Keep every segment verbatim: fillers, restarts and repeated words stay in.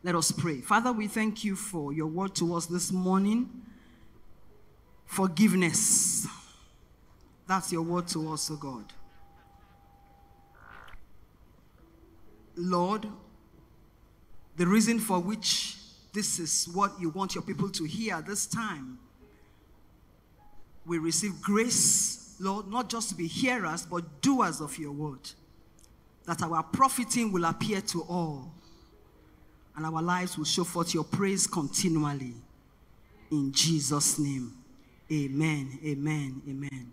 Let us pray. Father, we thank you for your word to us this morning. Forgiveness. That's your word to us, O God. Lord, the reason for which this is what you want your people to hear this time, we receive grace, Lord, not just to be hearers, but doers of your word, that our profiting will appear to all, and our lives will show forth your praise continually. In Jesus' name, amen, amen, amen.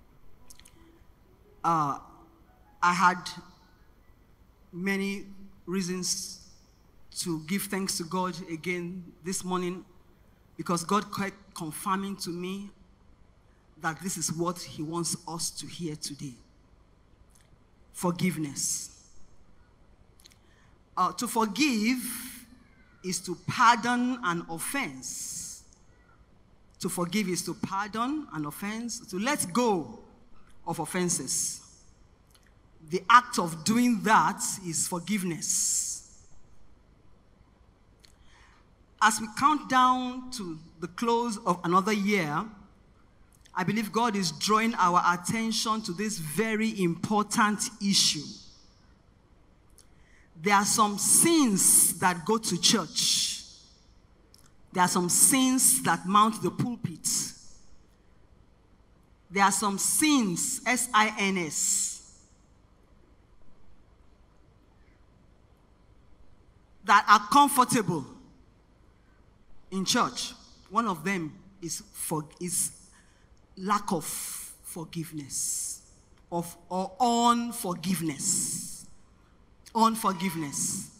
Uh, I had many reasons to give thanks to God again this morning, because God kept confirming to me that this is what he wants us to hear today. Forgiveness. Uh, to forgive is to pardon an offense. To forgive is to pardon an offense, to let go of offenses. The act of doing that is forgiveness. As we count down to the close of another year, I believe God is drawing our attention to this very important issue. There are some sins that go to church. There are some sins that mount the pulpit. There are some sins, S I N S, that are comfortable in church. One of them is, for, is lack of forgiveness, of or unforgiveness. Unforgiveness.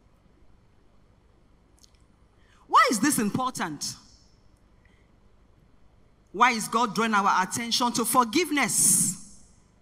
Why is this important? Why is God drawing our attention to forgiveness?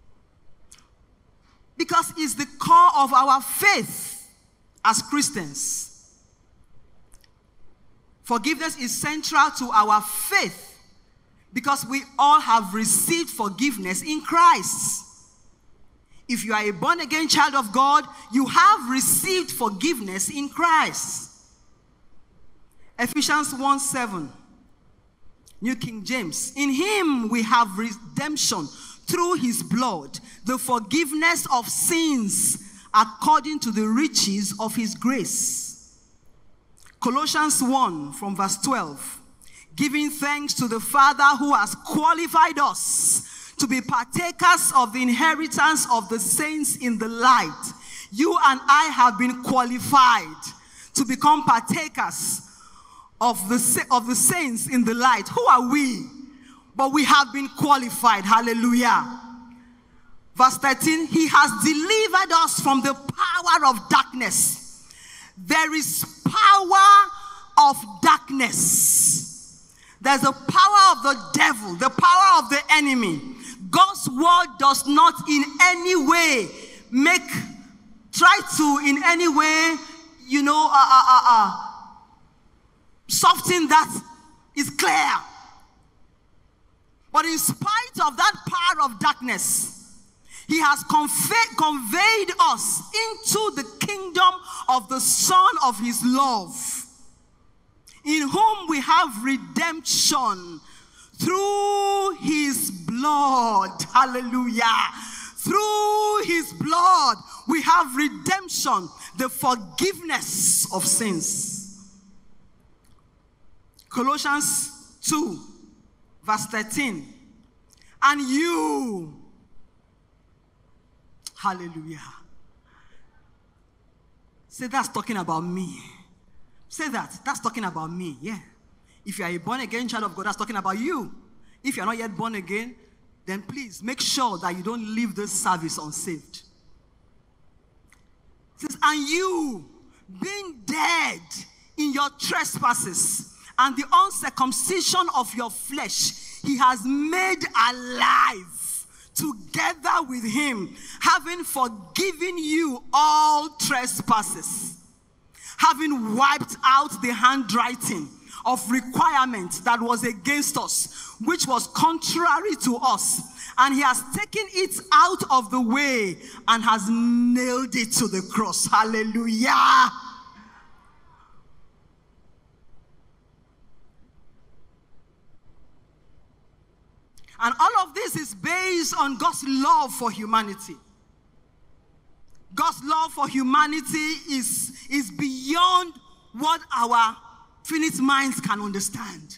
Because it's the core of our faith as Christians. Forgiveness is central to our faith because we all have received forgiveness in Christ. If you are a born-again child of God, you have received forgiveness in Christ. Ephesians one seven, New King James. In him we have redemption through his blood, the forgiveness of sins according to the riches of his grace. Colossians one from verse twelve. Giving thanks to the Father who has qualified us to be partakers of the inheritance of the saints in the light. You and I have been qualified to become partakers of the, of the saints in the light. Who are we? But we have been qualified. Hallelujah. Verse thirteen, he has delivered us from the power of darkness. There is power of darkness. There's the power of the devil, the power of the enemy. God's word does not in any way make, try to in any way, you know, uh, uh, uh, uh, something that is clear. But in spite of that power of darkness, he has convey, conveyed us into the kingdom of the Son of his love, in whom we have redemption through his blood. Hallelujah. Through his blood, we have redemption, the forgiveness of sins. Colossians two, verse thirteen. And you, hallelujah. Say, that's talking about me. Say that. That's talking about me. Yeah. If you are a born-again child of God, that's talking about you. If you are not yet born again, then please make sure that you don't leave this service unsaved. It says, and you, being dead in your trespasses and the uncircumcision of your flesh, he has made alive together with him, having forgiven you all trespasses, having wiped out the handwriting of requirement that was against us, which was contrary to us, and he has taken it out of the way and has nailed it to the cross. Hallelujah. And all of this is based on God's love for humanity. God's love for humanity is, is beyond what our finite minds can understand.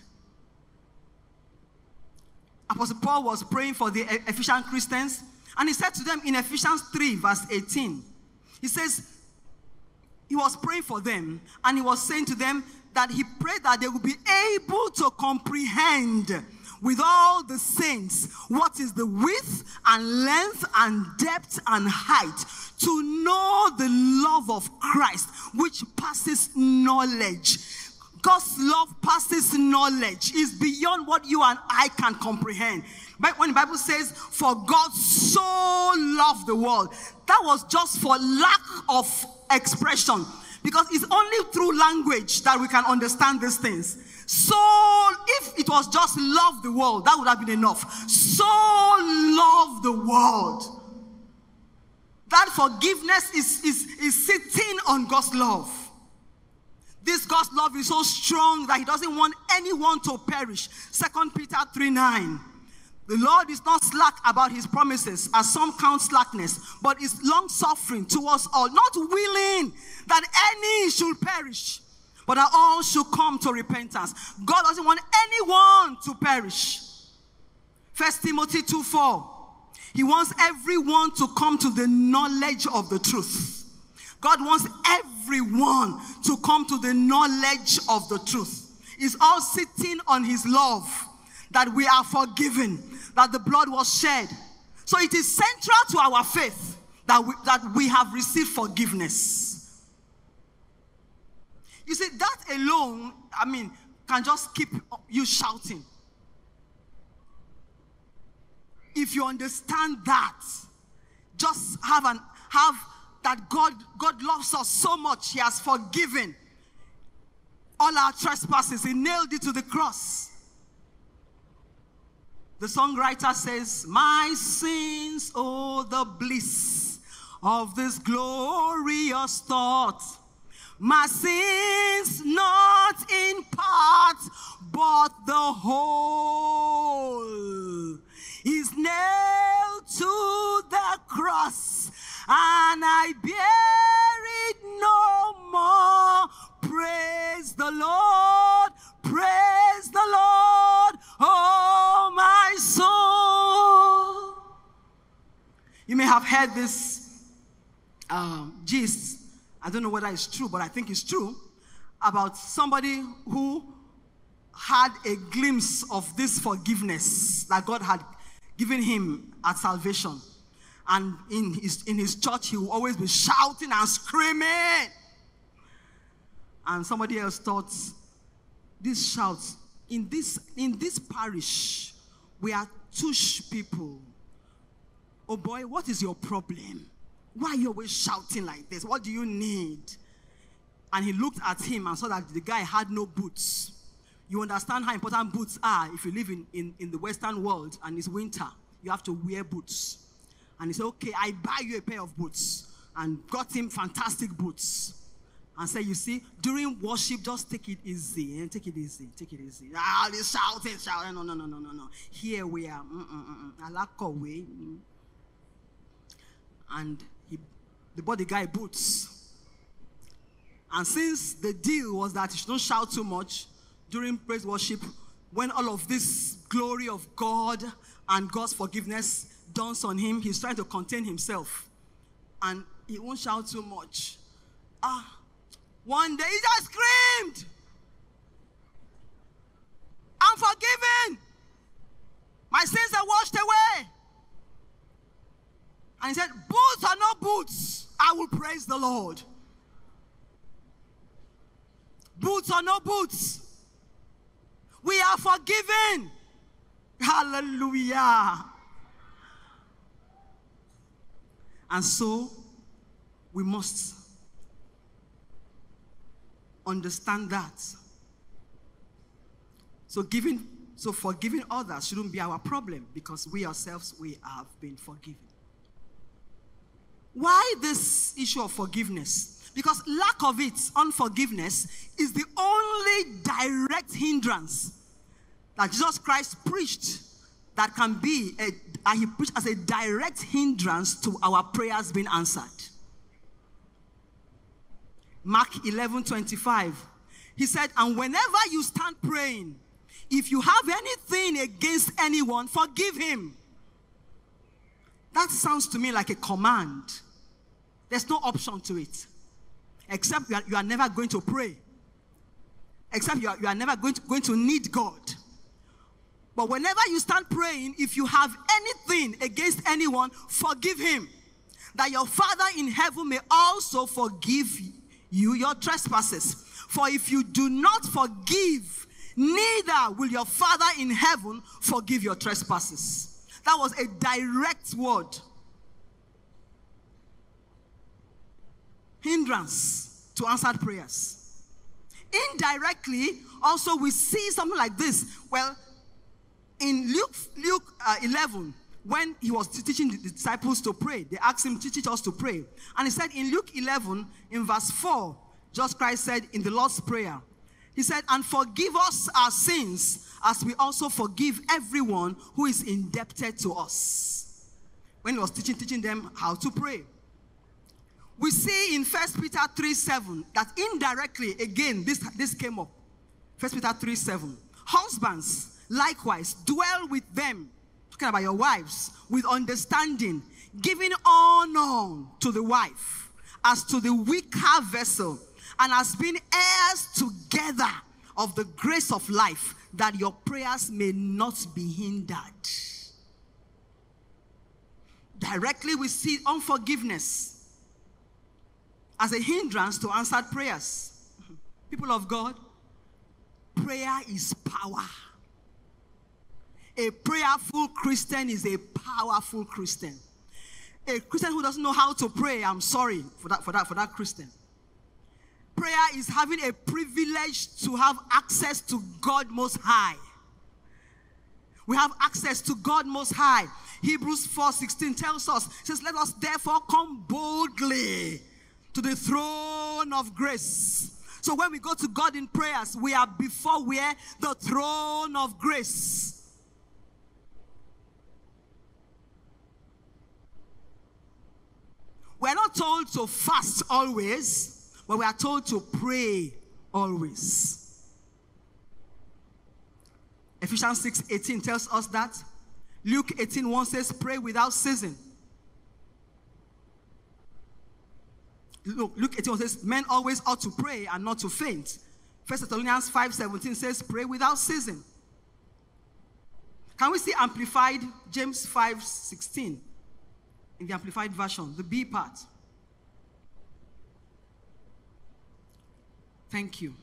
Apostle Paul was praying for the Ephesian Christians, and he said to them in Ephesians three, verse eighteen, he says, he was praying for them, and he was saying to them that he prayed that they would be able to comprehend with all the saints what is the width and length and depth and height, to know the love of Christ, which passes knowledge. God's love passes knowledge, is beyond what you and I can comprehend. But when the Bible says, for God so loved the world, that was just for lack of expression, because it's only through language that we can understand these things. So if it was just love the world, that would have been enough. So love the world. That forgiveness is, is, is sitting on God's love. This God's love is so strong that he doesn't want anyone to perish. Second Peter three nine. The Lord is not slack about his promises, as some count slackness, but is long-suffering towards all, not willing that any should perish, but that all should come to repentance. God doesn't want anyone to perish. First Timothy two four. He wants everyone to come to the knowledge of the truth. God wants everyone to come to the knowledge of the truth. It's all sitting on his love, that we are forgiven, that the blood was shed. So it is central to our faith that we, that we have received forgiveness. You see, that alone, I mean, can just keep you shouting. If you understand that, just have an have that God, God loves us so much, he has forgiven all our trespasses. He nailed it to the cross. The songwriter says, my sins, oh, the bliss of this glorious thought. My sins, not in part, but the whole, is nailed to the cross, and I bear it no more. Praise the Lord, praise the Lord, oh my soul. You may have heard this um, gist, I don't know whether it's true, but I think it's true, about somebody who had a glimpse of this forgiveness that God had given him at salvation. And in his, in his church, he will always be shouting and screaming. And somebody else thought, this shouts, in this, in this parish, we are tush people. Oh boy, what is your problem? Why are you always shouting like this? What do you need? And he looked at him and saw that the guy had no boots. You understand how important boots are if you live in, in, in the Western world and it's winter. You have to wear boots. And he said, okay, I buy you a pair of boots. And got him fantastic boots. And said, you see, during worship, just take it easy. Eh? Take it easy. Take it easy. Ah, this shouting, shouting. No, no, no, no, no, no. Here we are. I like our way. And he, they bought the guy boots. And since the deal was that he should not shout too much during praise worship, when all of this glory of God and God's forgiveness dawns on him, he's trying to contain himself. And he won't shout too much. Ah, one day he just screamed, I'm forgiven. My sins are washed away. And he said, boots or no boots, I will praise the Lord. Boots or no boots, we are forgiven. Hallelujah. And so, we must understand that. So giving, so forgiving others shouldn't be our problem, because we ourselves, we have been forgiven. Why this issue of forgiveness? Because lack of it, unforgiveness, is the only direct hindrance that Jesus Christ preached that can be, a, and he preached as a direct hindrance to our prayers being answered. Mark eleven twenty-five. He said, and whenever you stand praying, if you have anything against anyone, forgive him. That sounds to me like a command. There's no option to it. Except you are, you are never going to pray. Except you are, you are never going to, going to need God. But whenever you stand praying, if you have anything against anyone, forgive him, that your Father in heaven may also forgive you your trespasses. For if you do not forgive, neither will your Father in heaven forgive your trespasses. That was a direct word. Hindrance to answered prayers. Indirectly, also we see something like this. Well, in Luke, Luke uh, eleven, when he was teaching the disciples to pray, they asked him to teach us to pray. And he said in Luke eleven, in verse four, just Christ said in the Lord's Prayer, he said, and forgive us our sins as we also forgive everyone who is indebted to us. When he was teaching, teaching them how to pray. We see in First Peter three seven that indirectly, again, this, this came up. First Peter three seven. Husbands, likewise, dwell with them, talking about your wives, with understanding, giving honor to the wife as to the weaker vessel, and as being heirs together of the grace of life, that your prayers may not be hindered. Directly we see unforgiveness as a hindrance to answered prayers. People of God, prayer is power. A prayerful Christian is a powerful Christian. A Christian who doesn't know how to pray, I'm sorry for that, for that, for that Christian. Prayer is having a privilege to have access to God Most High. We have access to God Most High. Hebrews four sixteen tells us, it says, let us therefore come boldly to the throne of grace. So when we go to God in prayers, we are before where? The throne of grace. We're not told to fast always, but we are told to pray always. Ephesians six eighteen tells us that. Luke eighteen one says, pray without ceasing. Look, Luke eighteen one says, men always ought to pray and not to faint. First Thessalonians five seventeen says, pray without ceasing. Can we see amplified James five sixteen in the amplified version, the B part? Thank you.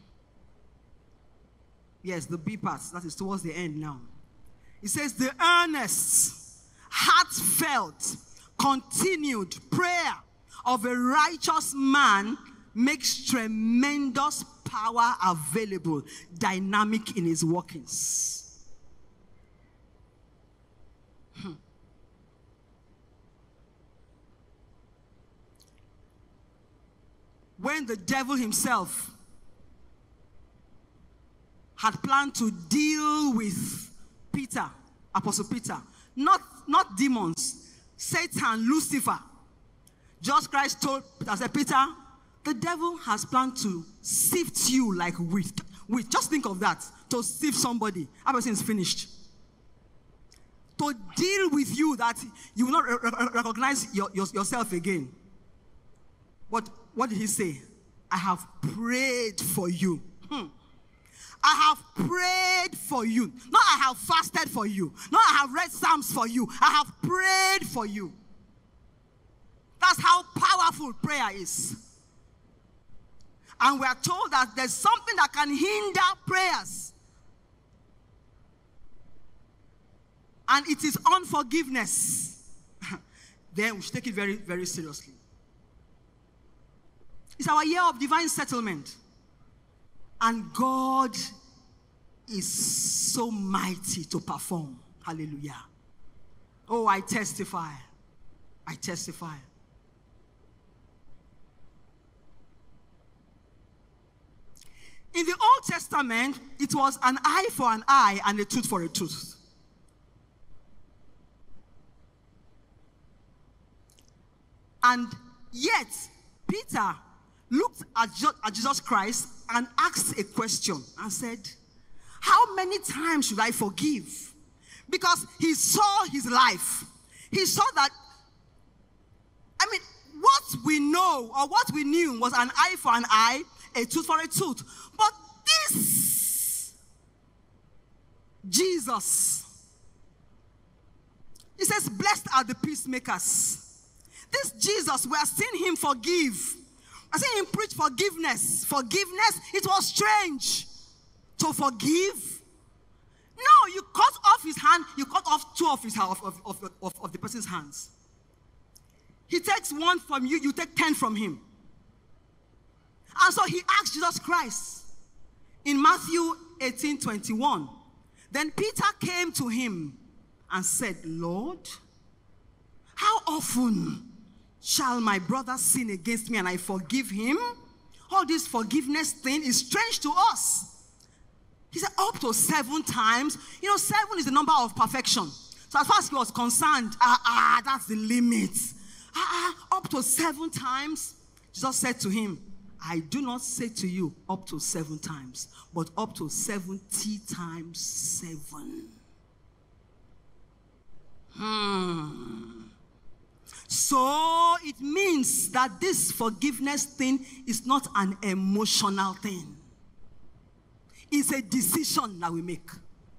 Yes, the B part, that is towards the end now. It says, the earnest, heartfelt, continued prayer of a righteous man makes tremendous power available, dynamic in his workings. Hmm. When the devil himself had planned to deal with Peter, Apostle Peter, not, not demons, Satan, Lucifer. Just Christ told Peter, said, Peter, the devil has planned to sift you like wheat. wheat. Just think of that. To sift somebody. Everything is finished. To deal with you that you will not re re recognize your, your, yourself again. But what did he say? I have prayed for you. Hmm. I have prayed for you. Not I have fasted for you. Not I have read Psalms for you. I have prayed for you. That's how powerful prayer is. And we are told that there's something that can hinder prayers. And it is unforgiveness. Then we should take it very, very seriously. It's our year of divine settlement. And God is so mighty to perform. Hallelujah. Oh, I testify. I testify. In the Old Testament, it was an eye for an eye and a tooth for a tooth. And yet, Peter looked at Jesus Christ and asked a question and said, how many times should I forgive? Because he saw his life. He saw that, I mean, what we know or what we knew was an eye for an eye, a tooth for a tooth. But this Jesus, he says, blessed are the peacemakers. This Jesus, we are seeing him forgive. I see him preach forgiveness. Forgiveness, it was strange to forgive. No, you cut off his hand, you cut off two of his of, of, of, of, of the person's hands. He takes one from you, you take ten from him. And so he asked Jesus Christ in Matthew eighteen twenty-one. Then Peter came to him and said, Lord, how often shall my brother sin against me and I forgive him? All this forgiveness thing is strange to us. He said up to seven times. You know, seven is the number of perfection. So as far as he was concerned, ah, ah, that's the limit. Ah, ah, up to seven times. Jesus said to him, I do not say to you up to seven times, but up to seventy times seven. Hmm. So it means that this forgiveness thing is not an emotional thing. It's a decision that we make.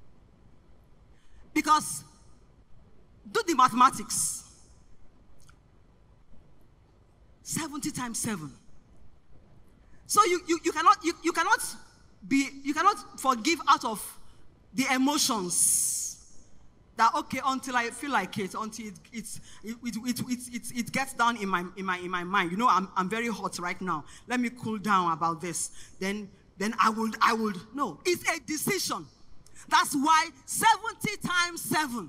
Because, do the mathematics. seventy times seven. So you, you, you cannot you, you cannot be you cannot forgive out of the emotions. That okay, until I feel like it, until it it's, it, it, it, it, it, it gets down in my in my in my mind. You know, I'm I'm very hot right now. Let me cool down about this. Then then I would I would no. It's a decision. That's why seventy times seven.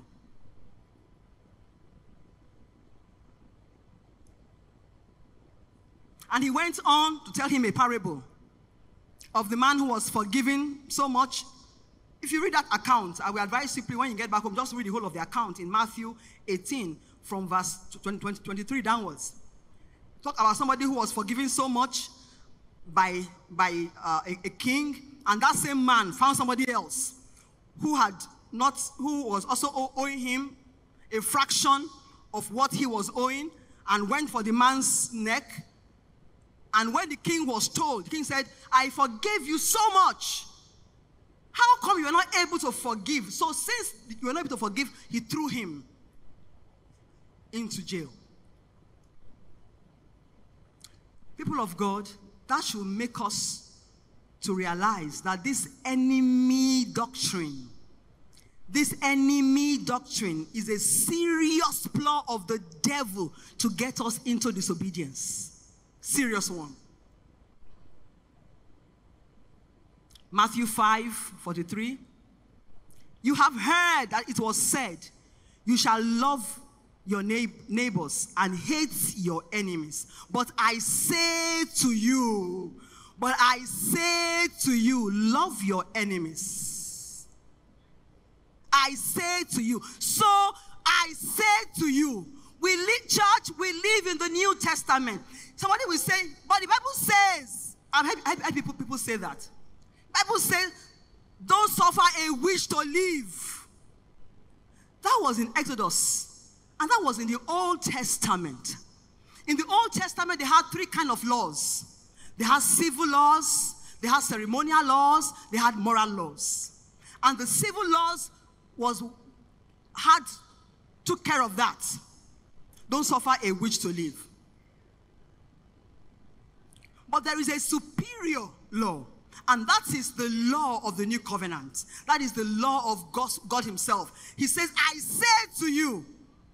And he went on to tell him a parable of the man who was forgiven so much. If you read that account, I will advise you, when you get back home, just read the whole of the account in Matthew eighteen from verse twenty, twenty, twenty-three downwards. Talk about somebody who was forgiven so much by, by uh, a, a king, and that same man found somebody else who had not, who was also owing him a fraction of what he was owing, and went for the man's neck. And when the king was told, the king said, I forgave you so much. How come you are not able to forgive? So since you are not able to forgive, he threw him into jail. People of God, that should make us to realize that this enemy doctrine, this enemy doctrine is a serious plot of the devil to get us into disobedience. Serious one. Matthew five forty-three. You have heard that it was said, you shall love your neighbors and hate your enemies. But I say to you, but I say to you, love your enemies. I say to you. So I say to you, we live, church, we live in the New Testament. Somebody will say, but the Bible says, I've heard, I've heard people, people say that. The Bible says, don't suffer a wish to live. That was in Exodus. And that was in the Old Testament. In the Old Testament, they had three kinds of laws. They had civil laws, they had ceremonial laws, they had moral laws. And the civil laws was, had, took care of that. Don't suffer a wish to live. But there is a superior law, and that is the law of the new covenant. That is the law of God, God himself. He says, I say to you,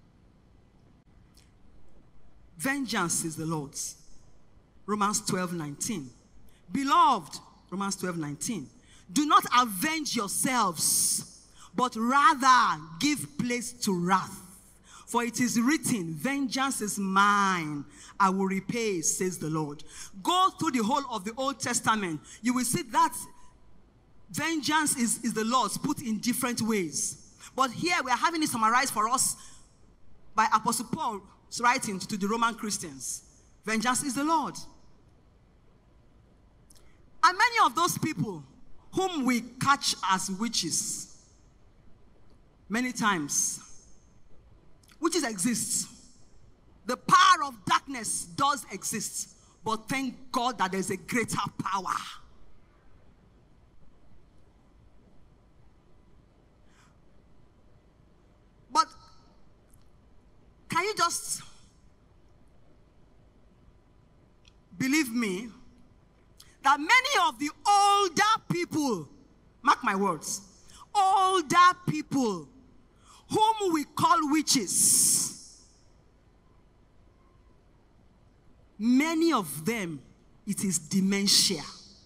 vengeance is the Lord's. Romans twelve nineteen. Beloved, Romans twelve nineteen. Do not avenge yourselves, but rather give place to wrath. For it is written, vengeance is mine, I will repay, says the Lord. Go through the whole of the Old Testament. You will see that vengeance is, is the Lord's, put in different ways. But here we are having it summarized for us by Apostle Paul, writing to the Roman Christians, vengeance is the Lord. And many of those people whom we catch as witches, many times, witches exist. The power of darkness does exist, but thank God that there's a greater power. But can you just believe me that many of the older people, mark my words, older people whom we call witches, many of them, it is dementia.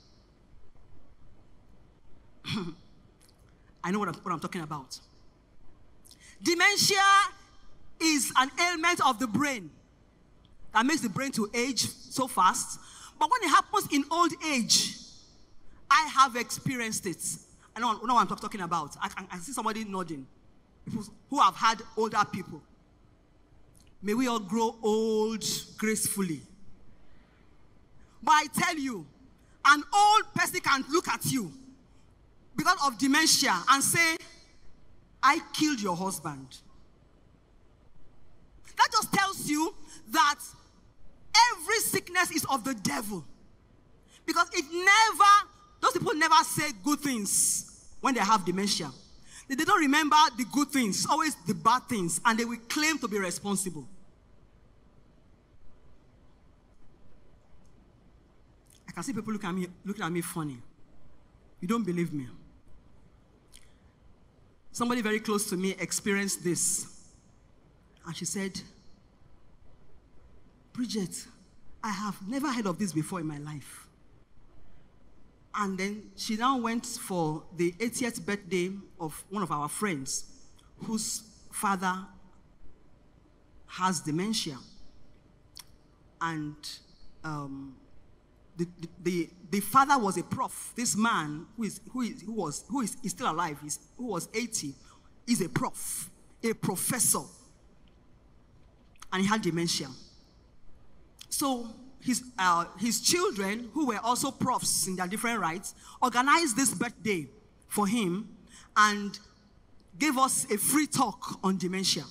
I know what I'm, what I'm talking about. Dementia is an ailment of the brain that makes the brain to age so fast. But when it happens in old age, I have experienced it. I know, I know what I'm talking about. I, I, I see somebody nodding. People who have had older people. May we all grow old gracefully. But I tell you, an old person can look at you because of dementia and say, I killed your husband. That just tells you that every sickness is of the devil. Because it never, those people never say good things when they have dementia. They, they don't remember the good things, always the bad things, and they will claim to be responsible. I can see people look at me, looking at me funny. You don't believe me. Somebody very close to me experienced this. And she said, Bridget, I have never heard of this before in my life. And then she now went for the eightieth birthday of one of our friends whose father has dementia. And um, the, the, the, the father was a prof. This man who is, who is, who was, who is, is still alive, is, who was eighty, is a prof, a professor. And he had dementia. So his, uh, his children, who were also profs in their different rights, organized this birthday for him and gave us a free talk on dementia.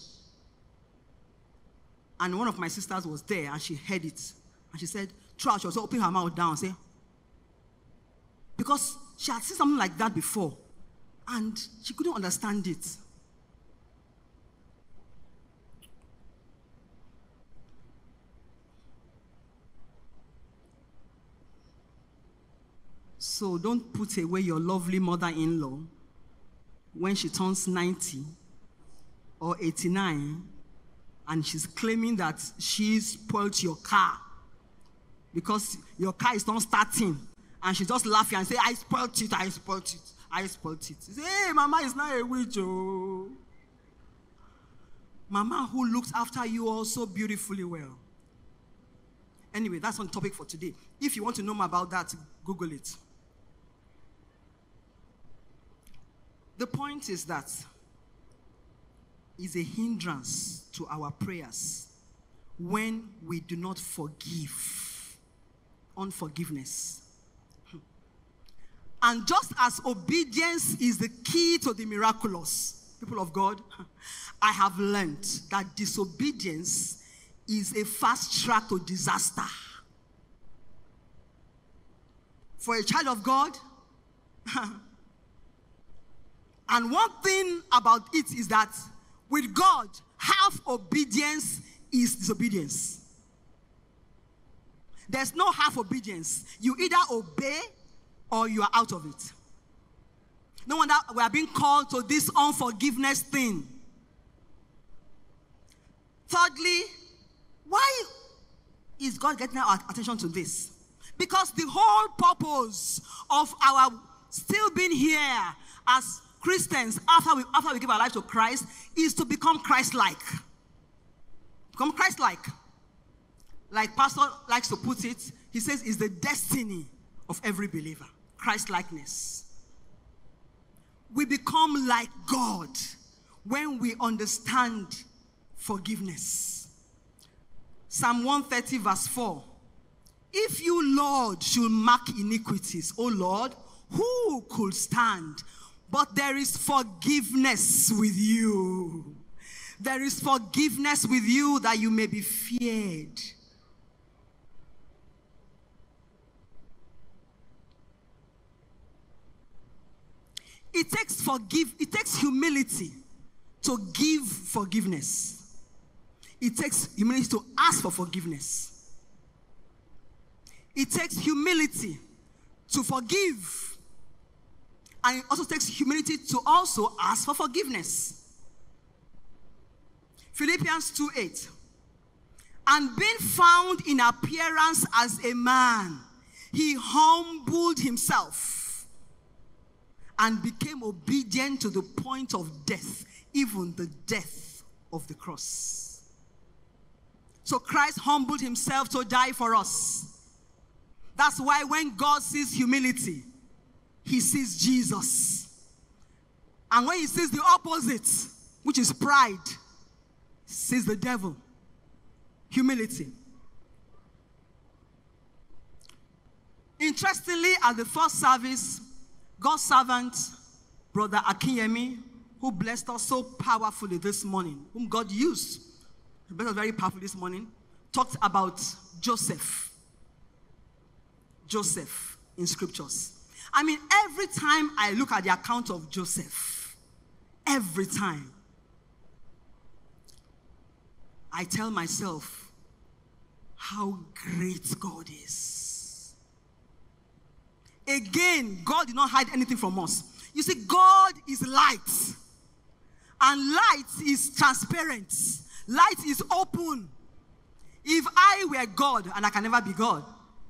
And one of my sisters was there and she heard it. And she said, throughout, she was opening her mouth down and say, because she had seen something like that before and she couldn't understand it. So don't put away your lovely mother-in-law when she turns ninety or eighty-nine and she's claiming that she spoiled your car because your car is not starting, and she just laughing and say, I spoiled it, I spoiled it, I spoiled it. She say, hey, Mama is not a witch, oh. Mama who looks after you also beautifully well. Anyway, that's on topic for today. If you want to know more about that, Google it. The point is that is a hindrance to our prayers when we do not forgive. Unforgiveness. And just as obedience is the key to the miraculous, people of God, I have learned that disobedience is a fast track to disaster. For a child of God, and one thing about it is that with God, half obedience is disobedience. There's no half obedience. You either obey or you are out of it. No wonder we are being called to this unforgiveness thing. Thirdly, why is God getting our attention to this? Because the whole purpose of our still being here as Christians after we, after we give our life to Christ is to become Christ-like. Become Christ-like. Like Pastor likes to put it, he says it's the destiny of every believer. Christ-likeness. We become like God when we understand forgiveness. Psalm one thirty verse four. If you, Lord, should mark iniquities, O Lord, who could stand? But there is forgiveness with you. There is forgiveness with you that you may be feared. It takes forgive, it takes humility to give forgiveness. It takes humility to ask for forgiveness. It takes humility to forgive. And it also takes humility to also ask for forgiveness. Philippians two eight. And being found in appearance as a man, he humbled himself and became obedient to the point of death, even the death of the cross. So Christ humbled himself to die for us. That's why when God sees humility, he sees Jesus. And when he sees the opposite, which is pride, he sees the devil. Humility. Interestingly, at the first service, God's servant, Brother Akinyemi, who blessed us so powerfully this morning, whom God used, he blessed us very powerfully this morning, talked about Joseph. Joseph in scriptures. I mean, every time I look at the account of Joseph, every time, I tell myself how great God is. Again, God did not hide anything from us. You see, God is light. And light is transparent. Light is open. If I were God, and I can never be God,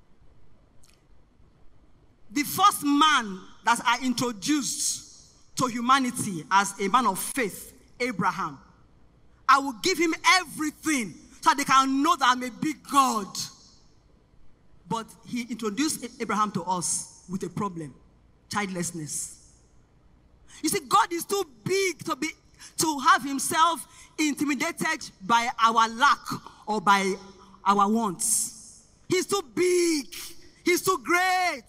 the first man that I introduced to humanity as a man of faith, Abraham, I will give him everything so that they can know that I'm a big God. But he introduced Abraham to us with a problem: childlessness. You see, God is too big to be to have himself intimidated by our lack or by our wants. He's too big. He's too great.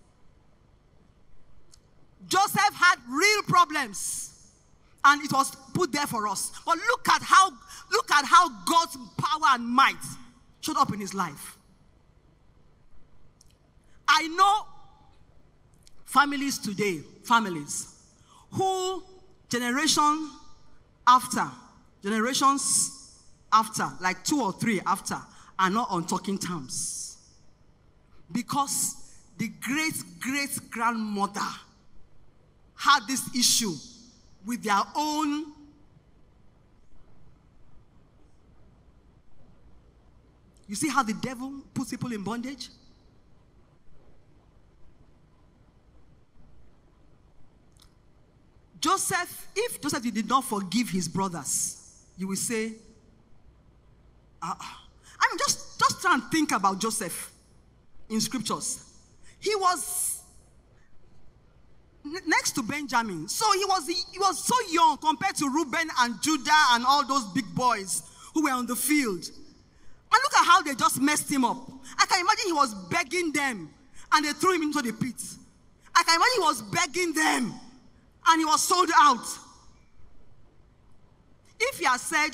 Joseph had real problems, and it was put there for us. But look at how look at how God's power and might showed up in his life. I know families today, families who generation after, generations after, like two or three after, are not on talking terms. Because the great-great-grandmother had this issue with their own You see how the devil puts people in bondage? Joseph, if Joseph did not forgive his brothers, you will say, uh, I mean, just, just try and think about Joseph in scriptures. He was next to Benjamin. So he was, he was so young compared to Reuben and Judah and all those big boys who were on the field. And look at how they just messed him up. I can imagine he was begging them and they threw him into the pit. I can imagine he was begging them and he was sold out. If he had said,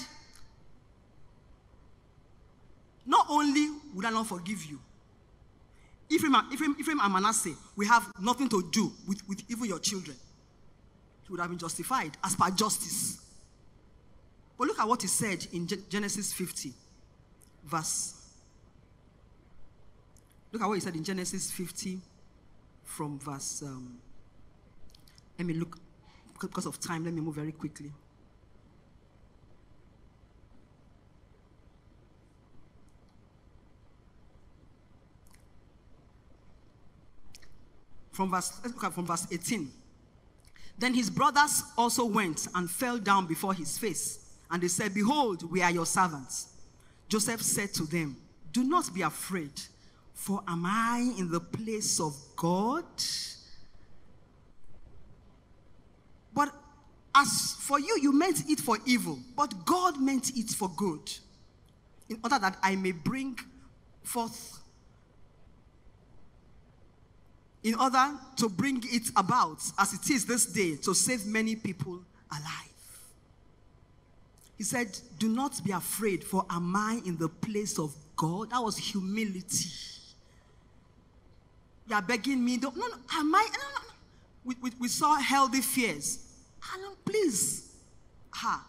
not only would I not forgive you, Ephraim, Ephraim, Ephraim and Manasseh, we have nothing to do with, with even your children, he would have been justified as per justice. But look at what he said in Genesis fifty, verse. Look at what he said in Genesis fifty from verse. Um, let me look, because of time, let me move very quickly. From verse, let's look at from verse eighteen. Then his brothers also went and fell down before his face, and they said, "Behold, we are your servants." Joseph said to them, "Do not be afraid, for am I in the place of God? But as for you, you meant it for evil, but God meant it for good." in order that I may bring forth, in order to bring it about as it is this day, to save many people alive. He said, do not be afraid, for am I in the place of God? That was humility. You are begging me, don't, no, no, am I? No, no, no. We, we, we saw healthy fears. Ah, no, please. Ha.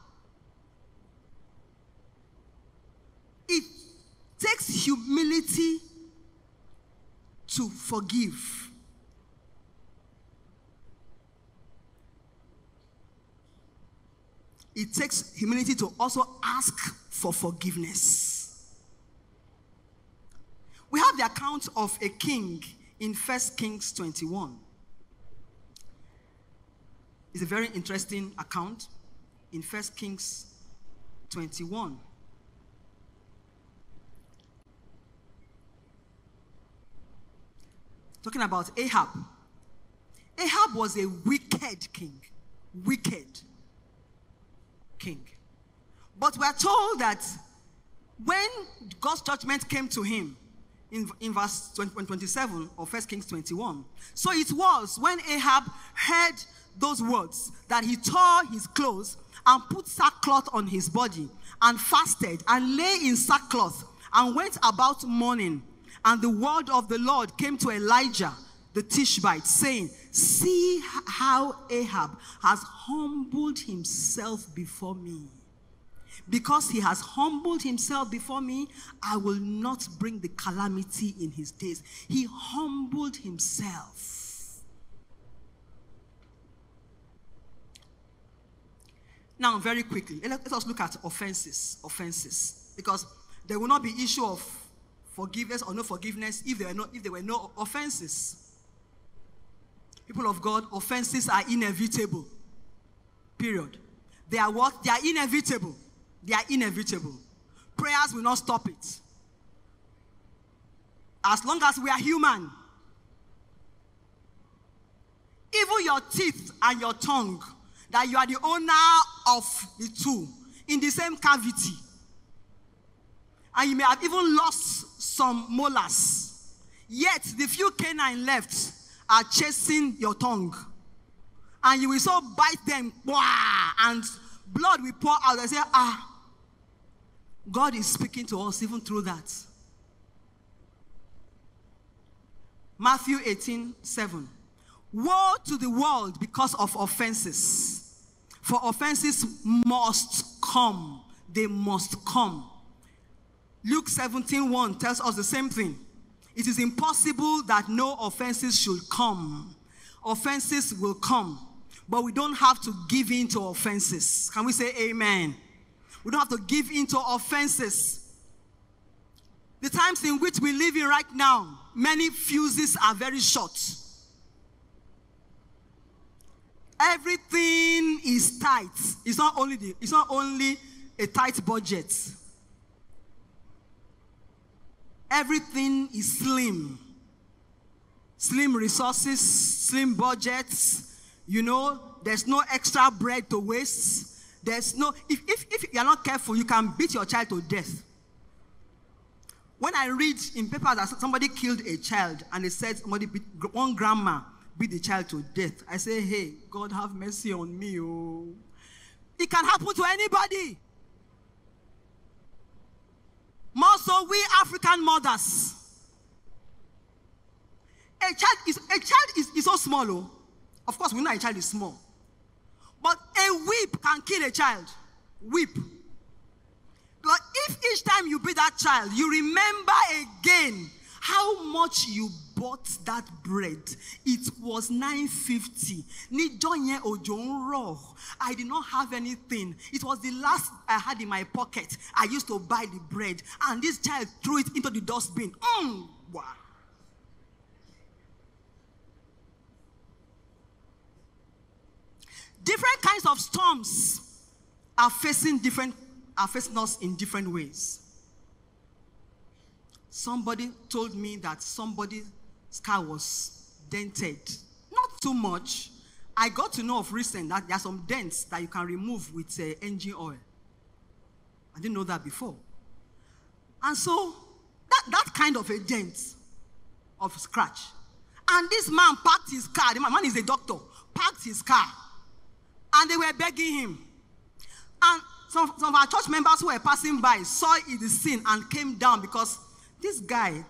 It takes humility to forgive. It takes humility to also ask for forgiveness. We have the account of a king in First Kings twenty-one. It's a very interesting account in First Kings twenty-one. Talking about Ahab. Ahab was a wicked king. Wicked king. But we are told that when God's judgment came to him, in, in verse twenty-seven of First Kings twenty-one, so it was when Ahab heard those words that he tore his clothes and put sackcloth on his body and fasted and lay in sackcloth and went about mourning. And the word of the Lord came to Elijah the Tishbite, saying, see how Ahab has humbled himself before me. Because he has humbled himself before me, I will not bring the calamity in his days. He humbled himself. Now, very quickly, let us look at offenses. Offenses. Because there will not be issue of forgiveness or no forgiveness if there were no, if there were no offenses. People of God, offenses are inevitable. Period. They are what? They are inevitable. They are inevitable. Prayers will not stop it. As long as we are human. Even your teeth and your tongue, that you are the owner of the two in the same cavity. And you may have even lost some molars. Yet the few canine left are chasing your tongue. And you will so bite them, and blood will pour out. They say, ah, God is speaking to us even through that. Matthew eighteen, seven. Woe to the world because of offenses. For offenses must come. They must come. Luke seventeen, one tells us the same thing. It is impossible that no offenses should come. Offenses will come. But we don't have to give in to offenses. Can we say amen? We don't have to give in to offenses. The times in which we live in right now, many fuses are very short. Everything is tight. It's not only the, it's not only a tight budget. Everything is slim. Slim resources, slim budgets. You know, there's no extra bread to waste. There's no, if, if, if you're not careful, you can beat your child to death. When I read in papers that somebody killed a child and they said somebody beat, one grandma beat the child to death, I say, hey, God have mercy on me. Oh. It can happen to anybody. More so we African mothers. A child is, a child is, is so small. Oh. Of course, we know a child is small. But a whip can kill a child. Whip. But if each time you beat that child, you remember again how much you bought that bread. It was nine fifty. I did not have anything. It was the last I had in my pocket. I used to buy the bread. And this child threw it into the dustbin. Mm, wow. Different kinds of storms are facing different are facing us in different ways. Somebody told me that somebody's car was dented. Not too much. I got to know of recent that there are some dents that you can remove with uh, engine oil. I didn't know that before. And so, that, that kind of a dent of scratch. And this man parked his car. The man is a doctor. Parked his car. And they were begging him. And some, some of our church members who were passing by saw it, the scene, and came down because this guy,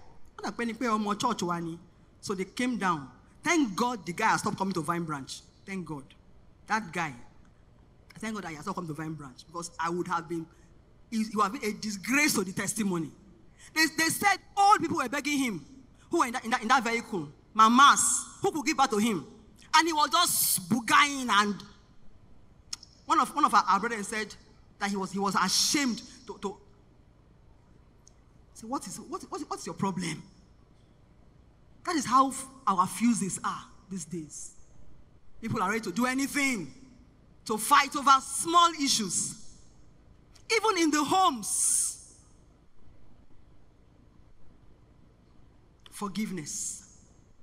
so they came down. Thank God the guy has stopped coming to Vine Branch. Thank God. That guy, thank God that he has not come to Vine Branch, because I would have been, it would have been a disgrace to the testimony. They, they said all people were begging him, who were in that, in that, in that vehicle, mamas, who could give birth to him. And he was just bugaing, and one of, one of our, our brethren said that he was, he was ashamed to, to say, what is, what, what, what's your problem? That is how our fuses are these days. People are ready to do anything to fight over small issues. Even in the homes. Forgiveness.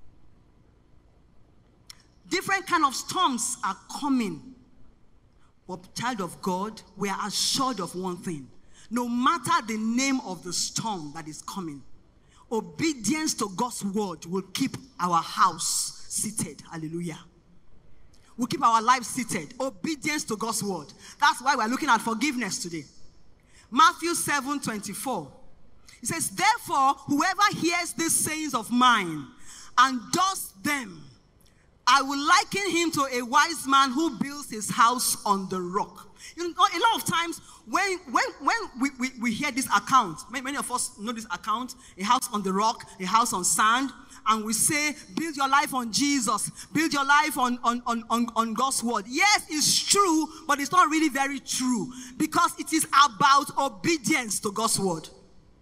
Different kind of storms are coming. But child of God, we are assured of one thing. No matter the name of the storm that is coming, obedience to God's word will keep our house seated. Hallelujah. We'll keep our lives seated. Obedience to God's word. That's why we're looking at forgiveness today. Matthew seven twenty-four. It says, therefore, whoever hears these sayings of mine and does them, I will liken him to a wise man who builds his house on the rock. You know, a lot of times, when, when, when we, we, we hear this account, many of us know this account, a house on the rock, a house on sand, and we say, build your life on Jesus, build your life on, on, on, on, on God's word. Yes, it's true, but it's not really very true, because it is about obedience to God's word.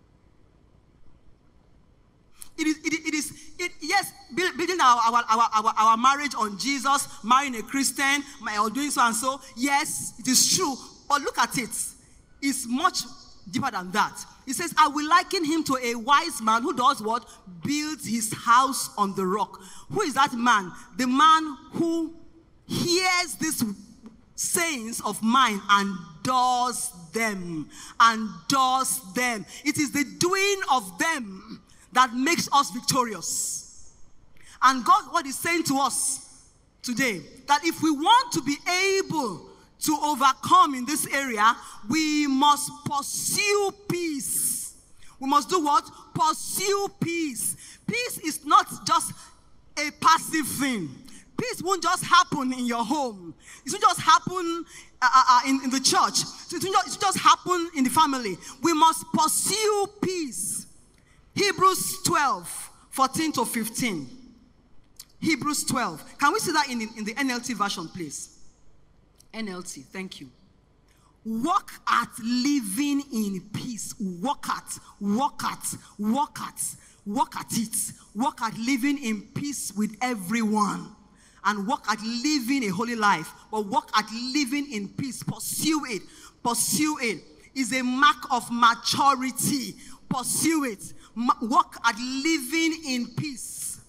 It is, it, it is it, yes, building our, our, our, our, our marriage on Jesus, marrying a Christian, or doing so and so. Yes, it is true. But look at it. It's much deeper than that. It says, I will liken him to a wise man who does what? Builds his house on the rock. Who is that man? The man who hears these sayings of mine and does them. And does them. It is the doing of them that makes us victorious. And God, what He's saying to us today, that if we want to be able to overcome in this area, we must pursue peace. We must do what? Pursue peace. Peace is not just a passive thing. Peace won't just happen in your home. It won't just happen uh, uh, in, in the church. It won't just, it won't just happen in the family. We must pursue peace. Hebrews twelve, fourteen to fifteen. Hebrews twelve. Can we see that in, in the N L T version, please? N L T, thank you. Work at living in peace. Work at, work at, work at, work at it. Work at living in peace with everyone. And work at living a holy life. But work at living in peace. Pursue it. Pursue it. Is a mark of maturity. Pursue it. Work at living in peace.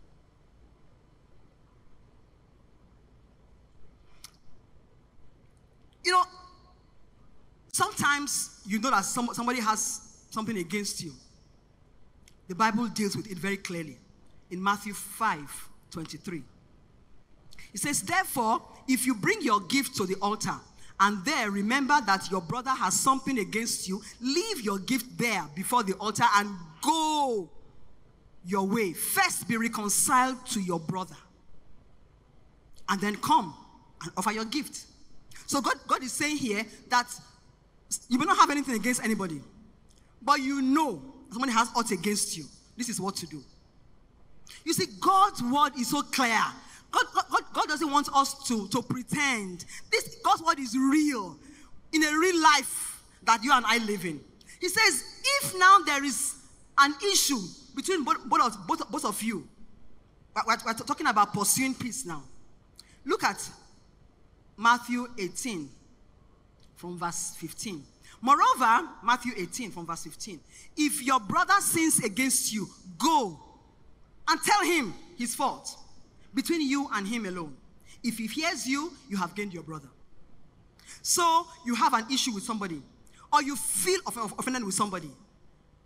You know, sometimes you know that some, somebody has something against you. The Bible deals with it very clearly. In Matthew five twenty-three. It says, therefore, if you bring your gift to the altar, and there remember that your brother has something against you, leave your gift there before the altar and go your way. First be reconciled to your brother, and then come and offer your gift. So God, God is saying here that you may not have anything against anybody, but you know somebody has aught against you. This is what to do. You see, God's word is so clear. God, God, God doesn't want us to, to pretend. This God's word is real, in a real life that you and I live in. He says, if now there is an issue between both, both, both, both of you, we're, we're talking about pursuing peace now. Look at Matthew eighteen from verse fifteen. Moreover, Matthew eighteen from verse fifteen. If your brother sins against you, go and tell him his fault, between you and him alone. If he hears you, you have gained your brother. So you have an issue with somebody, or you feel offended with somebody.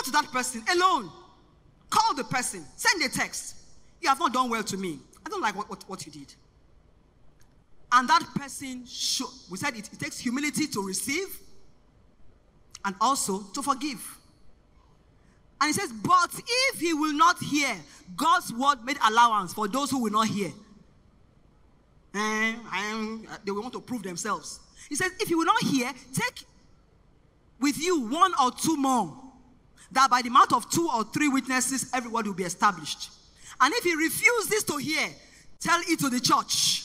to that person alone. Call the person. Send a text. You have not done well to me. I don't like what, what, what you did. And that person, should, we said it, it takes humility to receive and also to forgive. And he says, but if he will not hear, God's word made allowance for those who will not hear. And, and they will want to prove themselves. He says, if you will not hear, take with you one or two more, that by the mouth of two or three witnesses, every word will be established. And if he refuses to hear, tell it to the church.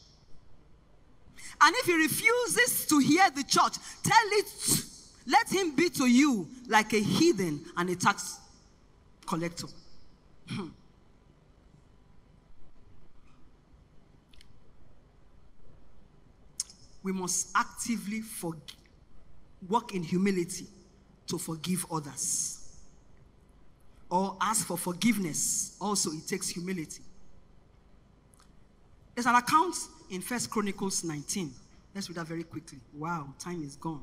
And if he refuses to hear the church, tell it, let him be to you like a heathen and a tax collector. We must actively forgive, work in humility to forgive others. Or ask for forgiveness. Also, it takes humility. There's an account in First Chronicles nineteen. Let's read that very quickly. Wow, time is gone.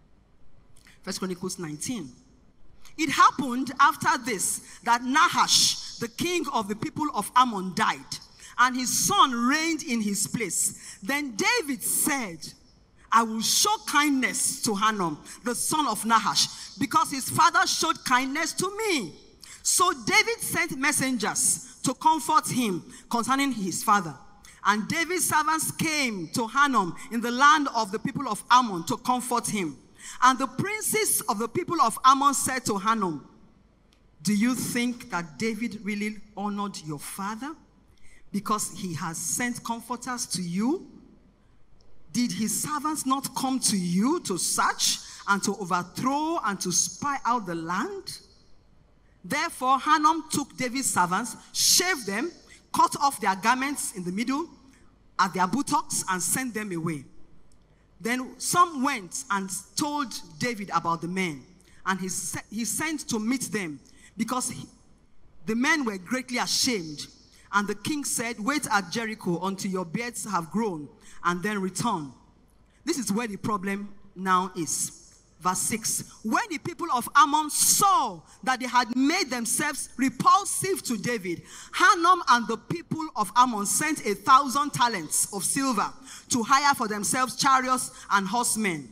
First Chronicles nineteen. It happened after this that Nahash, the king of the people of Ammon, died, and his son reigned in his place. Then David said, I will show kindness to Hanun, the son of Nahash, because his father showed kindness to me. So David sent messengers to comfort him concerning his father. And David's servants came to Hanun in the land of the people of Ammon to comfort him. And the princes of the people of Ammon said to Hanun, do you think that David really honored your father because he has sent comforters to you? Did his servants not come to you to search and to overthrow and to spy out the land? Therefore, Hanun took David's servants, shaved them, cut off their garments in the middle at their buttocks, and sent them away. Then some went and told David about the men, and he, he sent to meet them, because he, the men were greatly ashamed. And the king said, wait at Jericho until your beards have grown, and then return. This is where the problem now is. Verse six, when the people of Ammon saw that they had made themselves repulsive to David, Hanun and the people of Ammon sent a thousand talents of silver to hire for themselves chariots and horsemen.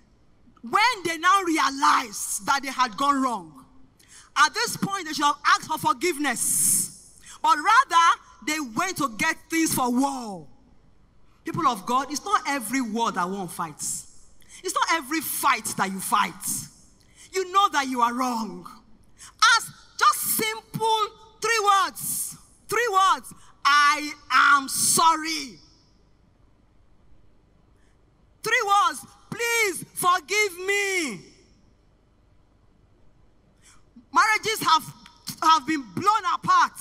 When they now realized that they had gone wrong, at this point they should have asked for forgiveness. But rather, they went to get things for war. People of God, it's not every war that one fights. It's not every fight that you fight. You know that you are wrong. Ask just simple three words. Three words. I am sorry. Three words. Please forgive me. Marriages have, have been blown apart.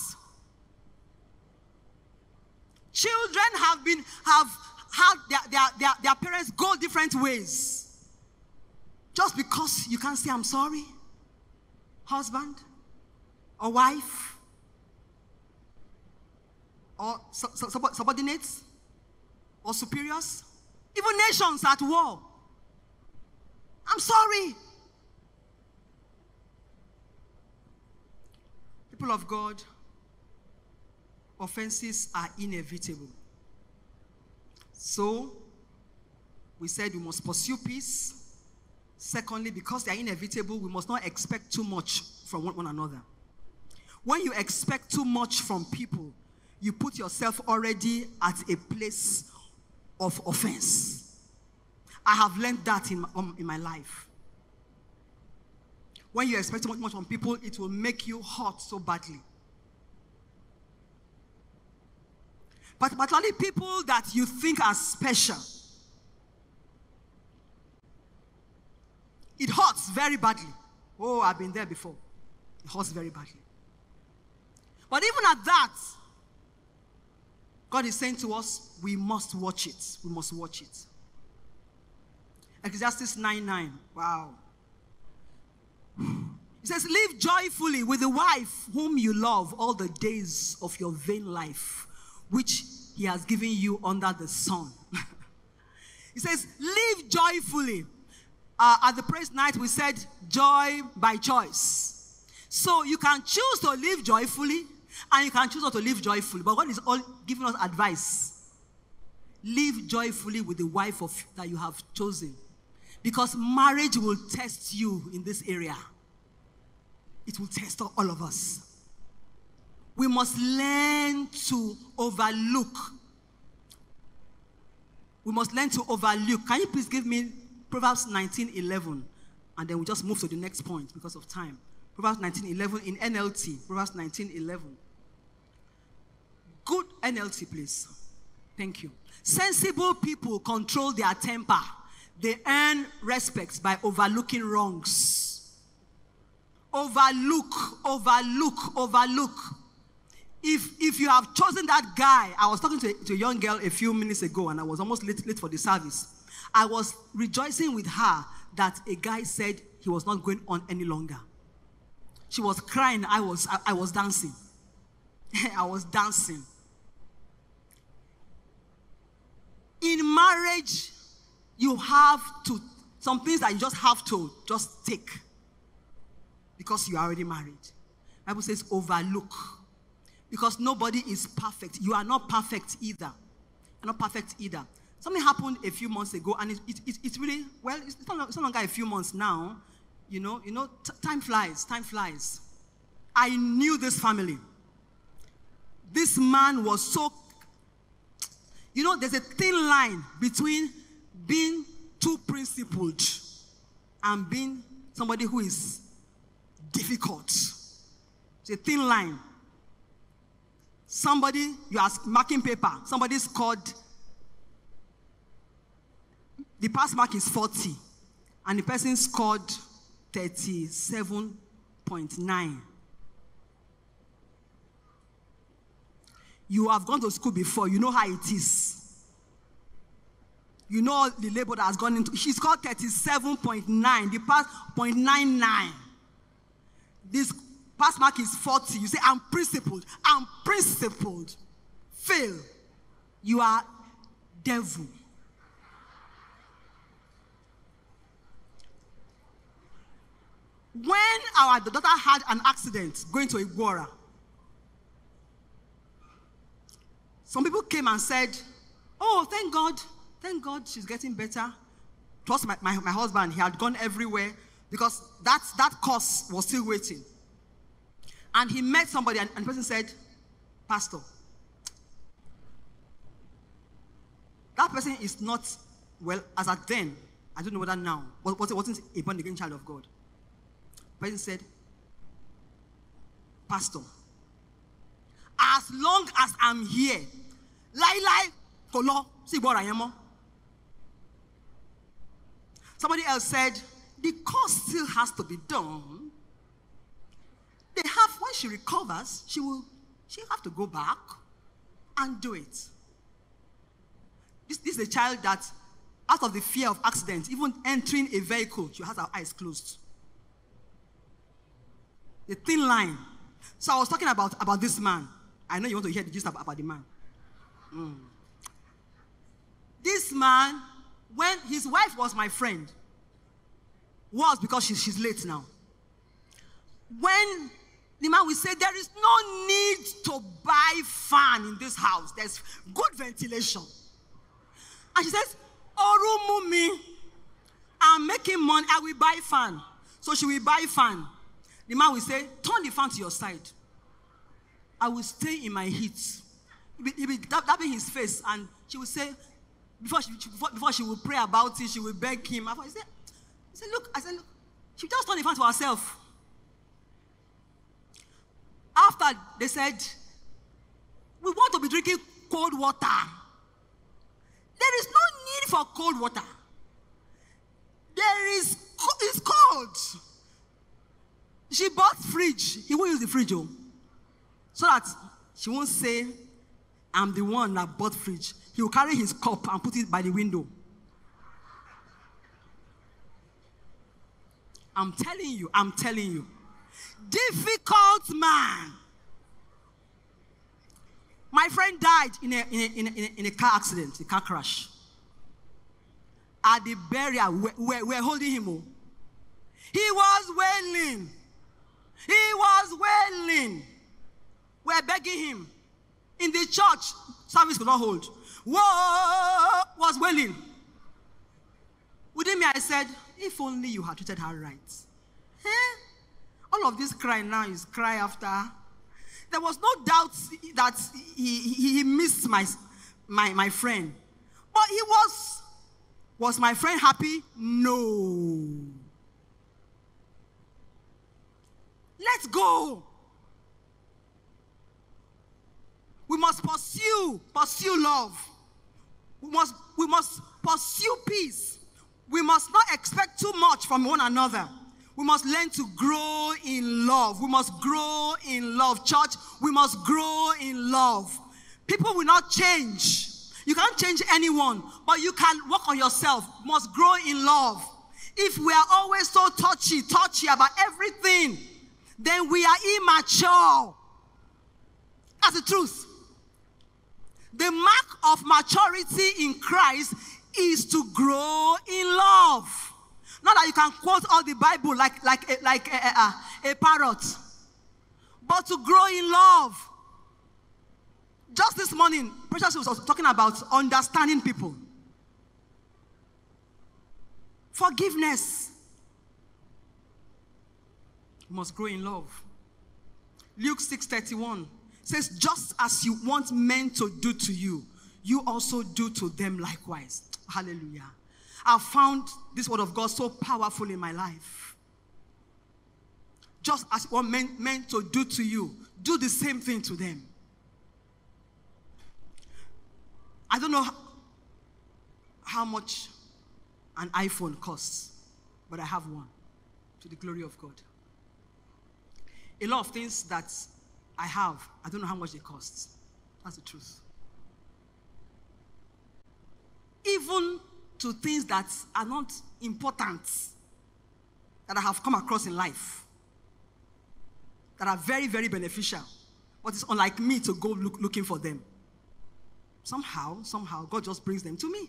Children have been have had their, their, their, their parents go different ways. Just because you can't say I'm sorry, husband or wife or subordinates or superiors, even nations at war. I'm sorry. People of God, offenses are inevitable. So, we said we must pursue peace. Secondly, because they are inevitable, we must not expect too much from one another. When you expect too much from people, you put yourself already at a place of offense. I have learned that in, um, in my life. When you expect too much from people, it will make you hurt so badly. But particularly people that you think are special. It hurts very badly. Oh, I've been there before. It hurts very badly. But even at that, God is saying to us, we must watch it. We must watch it. Ecclesiastes nine nine. Wow. It says, live joyfully with the wife whom you love all the days of your vain life, which he has given you under the sun. He says, live joyfully. Uh, at the praise night, we said, joy by choice. So you can choose to live joyfully, and you can choose not to live joyfully. But God is all giving us advice. Live joyfully with the wife of that you have chosen. Because marriage will test you in this area. It will test all of us. We must learn to overlook. We must learn to overlook. Can you please give me Proverbs nineteen eleven? And then we'll just move to the next point because of time. Proverbs nineteen eleven in N L T. Proverbs nineteen eleven. Good N L T, please. Thank you. Sensible people control their temper. They earn respect by overlooking wrongs. Overlook, overlook, overlook. If, if you have chosen that guy, I was talking to a, to a young girl a few minutes ago, and I was almost late, late for the service. I was rejoicing with her that a guy said he was not going on any longer. She was crying. I was, I, I was dancing. I was dancing. In marriage, you have to, some things that you just have to just take because you are already married. The Bible says overlook. Because nobody is perfect. You are not perfect either. You're not perfect either. Something happened a few months ago, and it, it, it, it's really, well, it's no, it's no longer a few months now. You know, you know, t- time flies, time flies. I knew this family. This man was so, you know, there's a thin line between being too principled and being somebody who is difficult. It's a thin line. Somebody, you are marking paper. Somebody scored, the pass mark is forty, and the person scored thirty-seven point nine. You have gone to school before. You know how it is. You know the labor that has gone into. She scored thirty-seven point nine. The pass zero point nine nine. This pass mark is forty. You say, I'm principled. I'm principled. Fail. You are devil. When our daughter had an accident going to Iguara, some people came and said, oh, thank God. Thank God she's getting better. It was my, my, my husband. He had gone everywhere because that, that course was still waiting. And he met somebody, and, and the person said, Pastor, that person is not, well, as at then, I don't know whether now, but wasn't a born-again child of God. The person said, Pastor, as long as I'm here, lie, lie, kolo, see what I am. Somebody else said, the course still has to be done. They have, when she recovers, she will she'll have to go back and do it. This, this is a child that, out of the fear of accident, even entering a vehicle, she has her eyes closed. The thin line. So I was talking about, about this man. I know you want to hear the gist about, about the man. Mm. This man, when his wife was my friend, was because she, she's late now. When the man will say, there is no need to buy fan in this house. There's good ventilation. And she says, Oru Mumi, I'm making money, I will buy fan. So she will buy fan. The man will say, turn the fan to your side. I will stay in my heat. He'll be, he'll be dabbing his face, and she will say, before she, before, before she will pray about it, she will beg him. I said, I said, look, I said, look, she just turned the fan to herself. After they said, we want to be drinking cold water. There is no need for cold water. There is, it's cold. She bought fridge. He won't use the fridge, oh, so that she won't say, I'm the one that bought fridge. He will carry his cup and put it by the window. I'm telling you, I'm telling you. Difficult man. My friend died in a, in a, in a, in a car accident, a car crash. At the burial, we're, we're, we're holding him. Oh. He was wailing. He was wailing. We're begging him. In the church, service could not hold. Whoa, was wailing. Within me, I said, if only you had treated her right. Eh? All of this cry now is cry after. There was no doubt that he, he, he missed my, my, my friend. But he was, was my friend happy? No. Let's go. We must pursue, pursue love. We must, we must pursue peace. We must not expect too much from one another. We must learn to grow in love. We must grow in love. Church, we must grow in love. People will not change. You can't change anyone, but you can work on yourself. You must grow in love. If we are always so touchy, touchy about everything, then we are immature. That's the truth. The mark of maturity in Christ is to grow in love. Not that you can quote all the Bible like, like, a, like a, a, a parrot, but to grow in love. Just this morning, Precious was talking about understanding people. Forgiveness. You must grow in love. Luke six thirty-one says, just as you want men to do to you, you also do to them likewise. Hallelujah. I found this word of God so powerful in my life. Just as you want men, men to do to you, do the same thing to them. I don't know how, how much an iPhone costs, but I have one, to the glory of God. A lot of things that I have, I don't know how much they cost. That's the truth. Even to things that are not important, that I have come across in life, that are very, very beneficial, but it's unlike me to go look, looking for them. Somehow, somehow, God just brings them to me.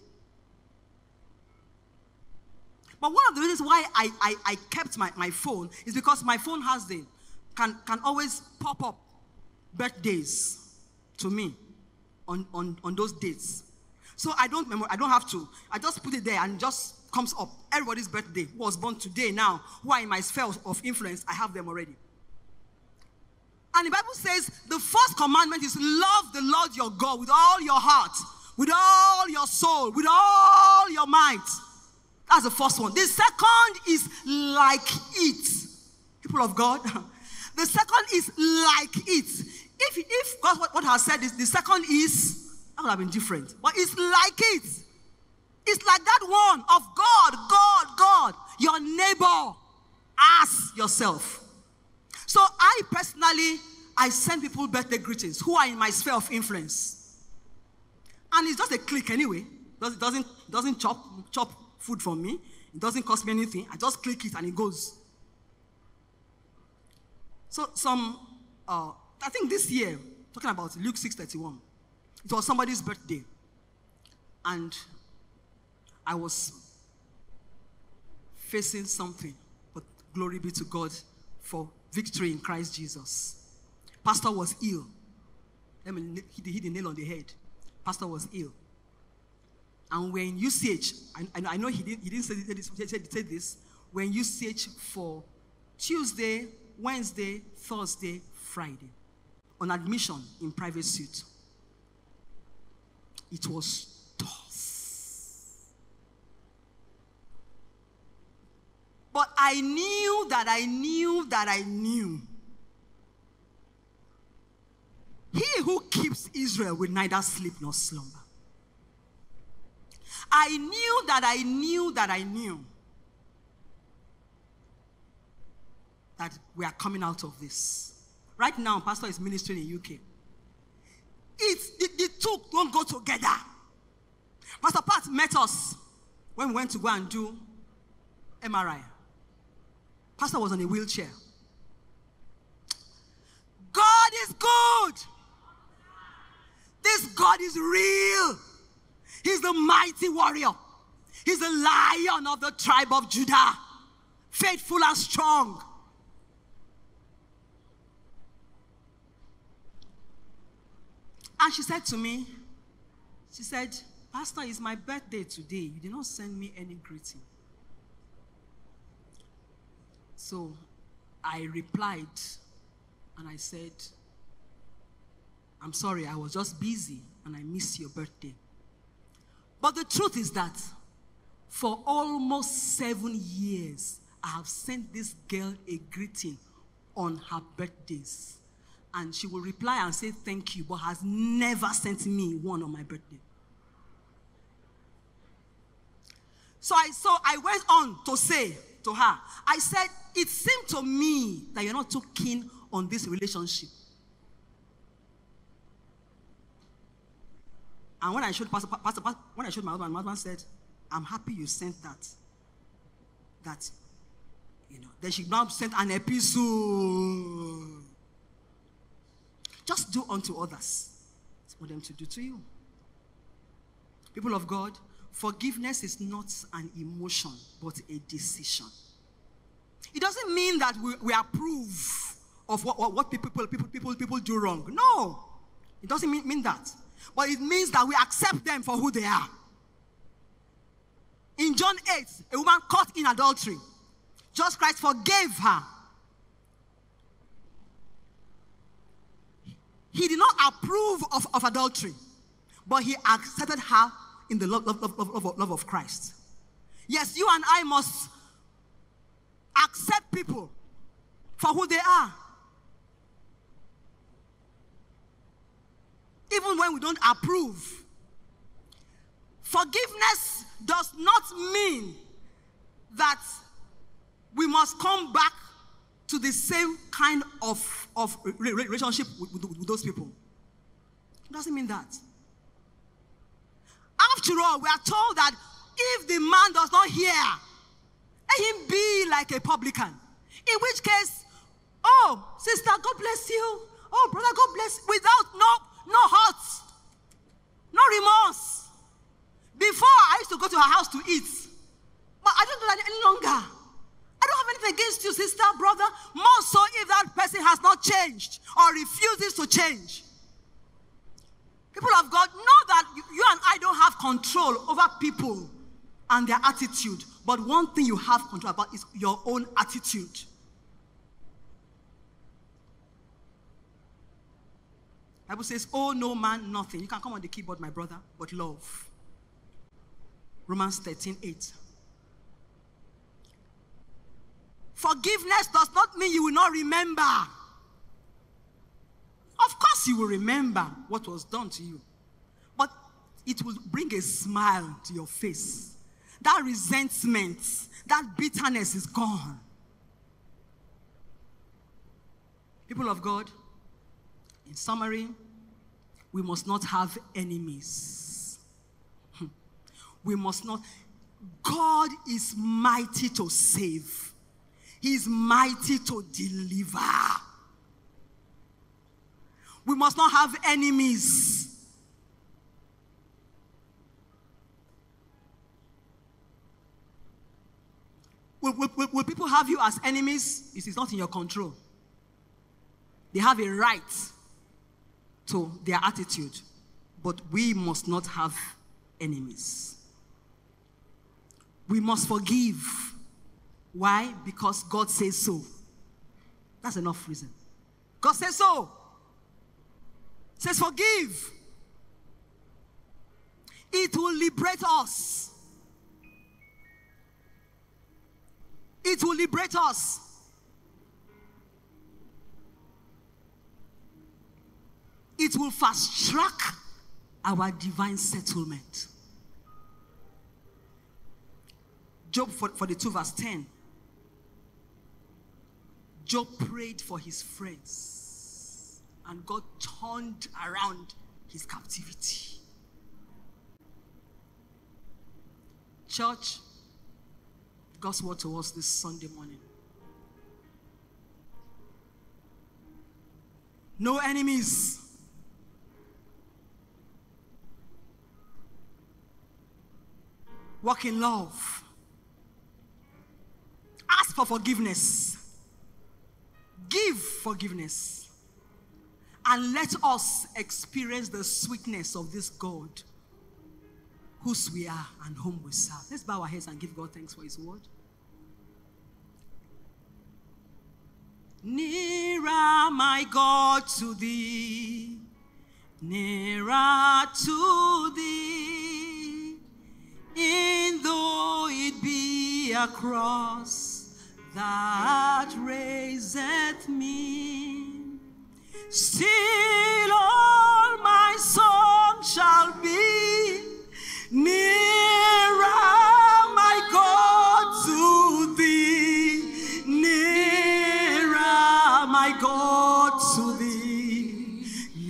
But one of the reasons why I, I, I kept my, my phone is because my phone has the, can, can always pop up birthdays to me on, on, on those dates. So I don't remember, I don't have to. I just put it there and it just comes up. Everybody's birthday, who was born today now, who are in my sphere of influence, I have them already. And the Bible says the first commandment is love the Lord your God with all your heart, with all your soul, with all your might. That's the first one. The second is like it. People of God, the second is like it. If, if God what, what has said is the second is, that would have been different. But it's like it. It's like that one of God, God, God, your neighbor as yourself. So I personally, I send people birthday greetings who are in my sphere of influence. And it's just a click anyway. It doesn't, doesn't chop, chop food from me. It doesn't cost me anything. I just click it and it goes. So some, uh, I think this year, talking about Luke six thirty-one, it was somebody's birthday. And I was facing something, but glory be to God for victory in Christ Jesus. Pastor was ill. Let me hit the nail on the head. Pastor was ill. And we're in U C H. I, I know he didn't, he didn't say this, he said, he said this. We're in U C H for Tuesday, Wednesday, Thursday, Friday. On admission in private suite. It was tough. But I knew that I knew that I knew. He who keeps Israel will neither sleep nor slumber. I knew that I knew that I knew that we are coming out of this. Right now, Pastor is ministering in U K. It's, the, the two don't go together. Pastor Pat met us when we went to go and do M R I. Pastor was on a wheelchair. God is good. This God is real. He's the mighty warrior. He's the Lion of the tribe of Judah. Faithful and strong. And she said to me, she said, Pastor, it's my birthday today. You did not send me any greeting. So I replied and I said, I'm sorry, I was just busy and I missed your birthday. But the truth is that for almost seven years, I have sent this girl a greeting on her birthdays. And she will reply and say thank you, but has never sent me one on my birthday. So I, so I went on to say to her, I said, it seemed to me that you're not too keen on this relationship. And when I showed Pastor, Pastor, Pastor when I showed my husband, my husband said, I'm happy you sent that. That, you know, then she now sent an epistle. Just do unto others. It's for them to do to you. People of God, forgiveness is not an emotion, but a decision. It doesn't mean that we, we approve of what, what, what people, people, people, people do wrong. No. It doesn't mean, mean that. But it means that we accept them for who they are. In John eight, a woman caught in adultery, Jesus Christ forgave her. He did not approve of, of adultery, but he accepted her in the love, love, love, love, love of Christ. Yes, you and I must accept people for who they are. Even when we don't approve. Forgiveness does not mean that we must come back to the same kind of, of relationship with, with, with those people. It doesn't mean that. After all, we are told that if the man does not hear, let him be like a publican. In which case, oh, sister, God bless you. Oh, brother, God bless you. Without no, no hurt, no remorse. Before, I used to go to her house to eat. But I don't do that any longer. I don't have anything against you, sister, brother. More so if that person has not changed or refuses to change. People of God, know that you and I don't have control over people and their attitude. But one thing you have control about is your own attitude. The Bible says, oh, no man, nothing. You can come on the keyboard, my brother, but love. Romans thirteen eight. Forgiveness does not mean you will not remember. Of course you will remember what was done to you. But it will bring a smile to your face. That resentment, that bitterness is gone. People of God, in summary, we must not have enemies. We must not. God is mighty to save. He is mighty to deliver. We must not have enemies. Will, will, will people have you as enemies? It is not in your control. They have a right to their attitude, but we must not have enemies. We must forgive. Why? Because God says so. That's enough reason. God says so. Says forgive. It will liberate us. It will liberate us. It will fast track our divine settlement. Job forty-two verse ten. Job prayed for his friends, and God turned around his captivity. Church, God's word to us this Sunday morning. No enemies. Walk in love. for forgiveness. Give forgiveness. And let us experience the sweetness of this God, whose we are and whom we serve. Let's bow our heads and give God thanks for his word. Nearer, my God, to thee, nearer to thee, in though it be a cross that raiseth me, still all my song shall be nearer, my God, to thee, nearer, my God, to thee,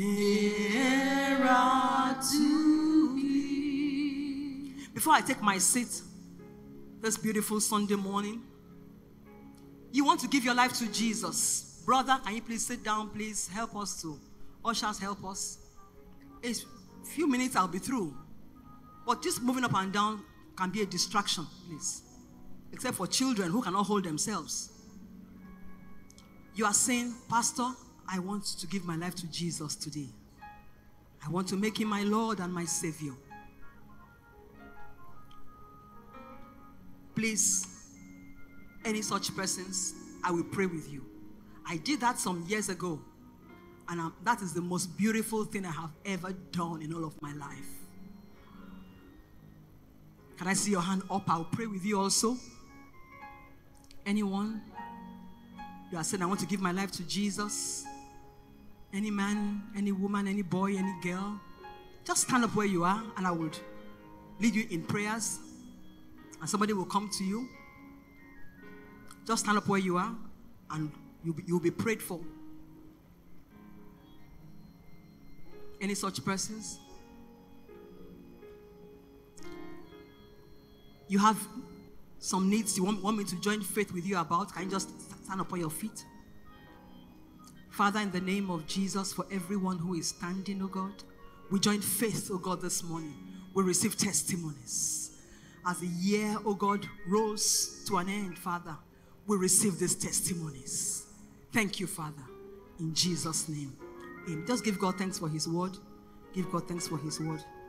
nearer to thee. Before I take my seat this beautiful Sunday morning, you want to give your life to Jesus. Brother, can you please sit down, please? Help us to. Ushers, help us. A few minutes, I'll be through. But just moving up and down can be a distraction, please. Except for children who cannot hold themselves. You are saying, Pastor, I want to give my life to Jesus today. I want to make him my Lord and my Savior. Please, any such persons, I will pray with you. I did that some years ago, and I'm, that is the most beautiful thing I have ever done in all of my life. Can I see your hand up? I'll pray with you also. Anyone? You are saying, I want to give my life to Jesus. Any man, any woman, any boy, any girl. Just stand up where you are, and I would lead you in prayers, and somebody will come to you. Just stand up where you are, and You'll be, you'll be prayed for. Any such persons? You have some needs you want, want me to join faith with you about. Can you just stand up on your feet? Father, in the name of Jesus, for everyone who is standing, oh God, we join faith, oh God, this morning. We receive testimonies. As the year, oh God, rose to an end, Father, we receive these testimonies. Thank you, Father, in Jesus' name. Amen. Just give God thanks for his word. Give God thanks for his word.